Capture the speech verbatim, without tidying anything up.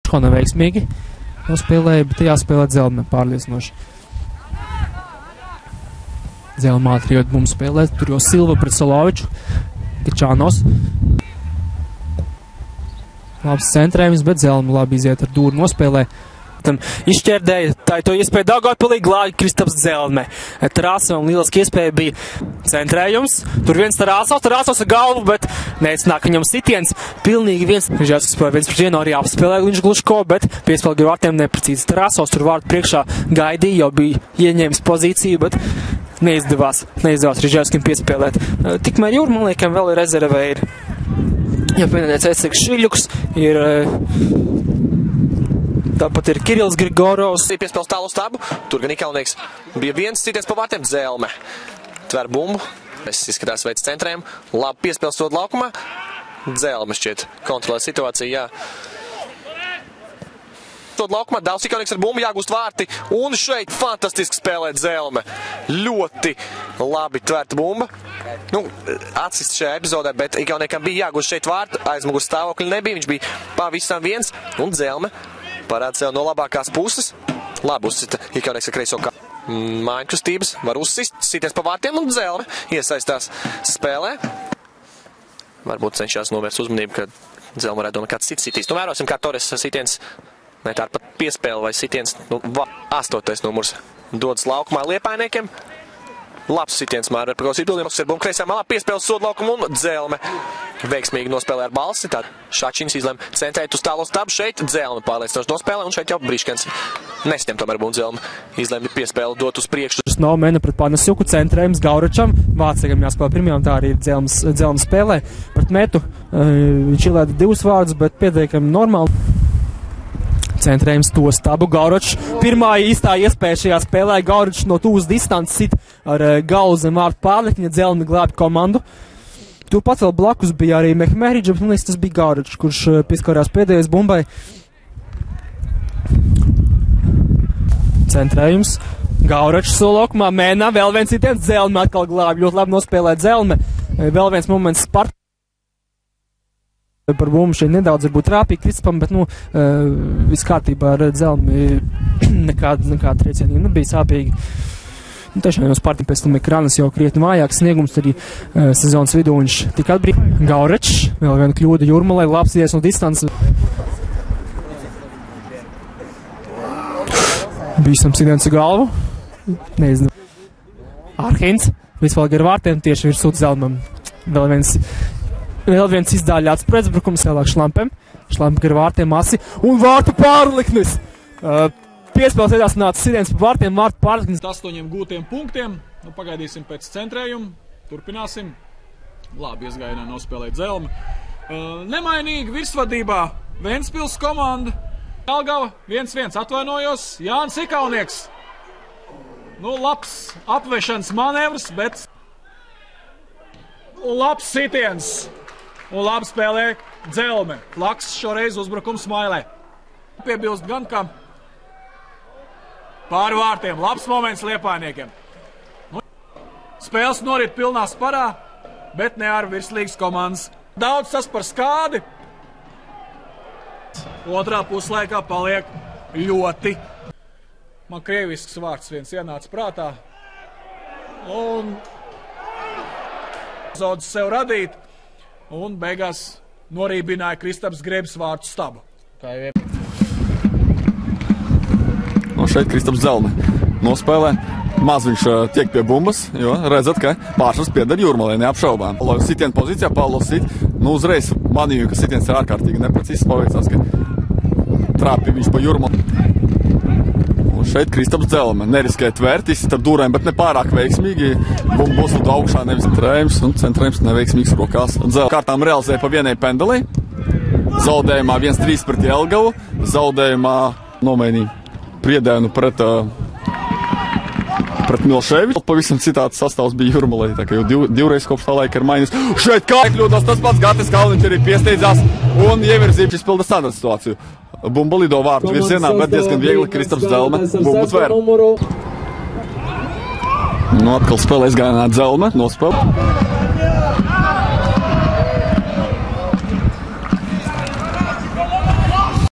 Ko neveiksmīgi nospēlēja, bet jāspēlē Dzelme pārliecinoši. Dzelme ātri jūt mums spēlēt, tur jau Silva pret Soloviču, Kačānos. Labs centrējums, bet Dzelme labi iziet ar dūru nospēlē. Tam izšķērdēja, tā ir to iespēja Daugavpilī glāja Kristaps Dzelme. Tarāsam lieliski iespēja bija centrējums. Tur viens Tarāsovs, Tarāsovs ar galvu, bet neicināk viņam sitiens. Pilnīgi viens. Žēls, ka viens pret vienu arī apspēlē viņš Gluško, bet piespēlēja ar vārtiem neprecīzi. Tarāsovs tur vārtu priekšā gaidīja, jau bija ieņēmis pozīciju, bet neizdevās. Neizdevās arī Žēlskim piespēlēt. Tikmēr Jūrmalniekiem vēl ir rezervē ir. Ja pienāc Eceks Šiļuks, ir... Tāpat ir Kirils Grigorovs. Piespēles tālu stabu. Tur gan Ikaunieks bija viens citiens pa vārtiem. Dzelme tver bumbu. Es izskatās veids centrējumu. Labi piespēles sod laukumā. Dzelme šķiet kontrolē situāciju, jā. Sod laukumā. Daudz Ikaunieks ar bumbu jāgūst vārti. Un šeit fantastiski spēlē Dzelme. Ļoti labi tverta bumba. Nu, atsist šajā epizodē, bet Ikauniekam bija jāgūst šeit vārti. Aizmugus stāvokļi nebija. Viņš bija pavisam viens. Un Dzelme parāda sev no labākās puses. Labi uzsita Ikaunieks ar kreiso kā mājiņkustības. Var uzsist, sities pa vārtiem un Dzelme iesaistās spēlē. Varbūt cenšās novērst uzmanību, ka Dzelme varētu domāt kāds cits sitīs. Nu, vērosim, kā Torres sitiens, ne tā pat piespēle vai sitiens, nu, astotais numurs dodas laukumā Liepājniekiem. Labs sitiens Māra ar paklausīt Ulimaks ar bumbu kreisā malā, piespēles sodu laukumu un Dzelme veiksmīgi nospēlē ar balsi. Tad Šačins izlem centrēt uz tālo stabu šeit. Dzelme pārliecinoši nospēlē un šeit jau Briškens nesņem tomēr bumbu. Dzelme izlem piespēli dot uz priekšu. Nav mena pret Panasiuku centrējums Gauračam. Vācekam jāspēlē pirmajā un tā arī ir Dzelmes, Dzelme spēlē. Pret Metu viņš ilēda divus vārdus, bet pietiekami normāli. Centrējums to stabu. Gauračs pirmā īstā iespēja šajā spēlē. Gauračs no tūs distances sit ar uh, galvu zem vārtu pārlikņa. Dzelme glābi komandu. Tu pats vēl blakus bija arī Mehmeriģa, bet man liekas, tas bija Gauračs, kurš uh, pieskārās pēdējais bumbai. Centrējums. Gauračs solokumā. Mēnā vēl viens sitiens. Dzelme atkal glābi. Ļoti labi nospēlē Dzelme. Vēl viens moments Spart. Par bumbu šeit nedaudz varbūt rāpīgi Kristapam, bet, nu, viss kārtībā ar Dzelmi nekāda, nekāda triecienība nebija sāpīgi. Nu, tiešām jau Spartim pēc tam ekrānas jau krietni vājāks sniegums, arī uh, sezonas vidū viņš tika atbrīd. Gauračs, vēl viena kļūda Jūrmalē, labs ies no distances. Bīstam sitiens ar galvu. Nezinu. Arhins, vispār gar vārtiem tieši virsū Dzelmam. Vēl viens... Vēl viens izdāļāts pretbrukums, vēlāk Šlampem. Šlampe gar vārtiem asi. Un vārtu pārliknis! Uh, Piespēles veidās nāca sitiens par vārtiem, vārtu pārliknis. Astoņiem gūtiem punktiem. Nu, pagaidīsim pēc centrējuma. Turpināsim. Labi iesgājienā nospēlēt Dzelme. Uh, nemainīgi virsvadībā Ventspils komanda. Jelgava viens viens atvainojos. Jānis Ikaunieks. Nu, labs apvešanas manevrs, bet... Un labs sitiens. Un labi spēlē Dzelme. Laks šoreiz uzbrukums Smailē. Piebilst gan, ka pāri vārtiem. Labs moments Liepājniekiem. Nu, spēles norit pilnā sparā, bet ne ar virslīgas komandas. Daudz tas par skādi. Otrā puslaikā paliek ļoti. Man krievisks vārds viens ienāca prātā. Un zodas sev radīt. Un beigās norībināja Kristaps Grebs vārtu stabu. No šeit Kristaps Dzelme nospēlē. Maz viņš uh, tiek pie bumbas, jo redzat, ka pārsvars pieder Jūrmalē, neapšaubām. Sitienu pozīcijā, Pavlos sit, nu uzreiz manīju, ka sitiens ir ārkārtīgi neprecīzs, paveicās, ka trāpi viņš pa Jūrmalē. Un šeit Kristaps Dzelme neriskē tvērt, izsit ar dūrēm, bet ne pārāk veiksmīgi. Bumbu uzlūd augšā, nevis centrējums, un centrējums neveiksmīgs rokās. Dzelme kārtām realizēja pa vienai pendelī. Zaudējumā viens trīs pret Jelgavu. Zaudējumā nomainīja Priedēnu pret, uh, pret Milševiču. Pavisam citāds sastāvs bija Jūrmalē, tā kā jau div, divreiz kopš tā laika ir mainījis. Šeit kā kļūdās tas pats Gatis Kalniņš arī piesteidzās un ievirzīja izpilda standarta situāciju. Bumba lido vārtu virzienā, bet diezgan viegli Kristaps Dzelme bumbu tver. Nu, atkal spēlē izgājienā Dzelme, nospēlē.